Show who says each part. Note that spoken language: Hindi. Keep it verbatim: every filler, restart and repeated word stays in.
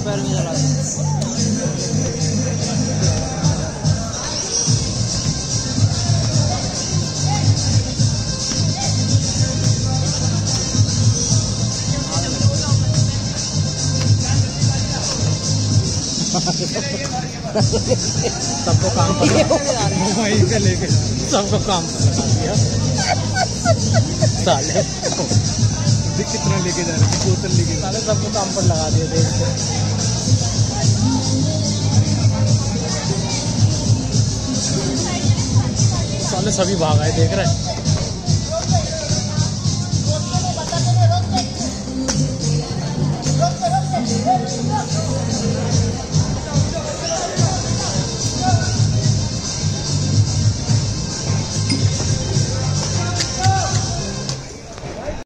Speaker 1: पैर में चला सबको काम मोबाइल से लेके सबको काम लगा दिया साले। कितना लेके जा रहे बोतल लेके साले सबको काम पर लगा दिया देख के। साले सभी भाग आए देख रहे हैं।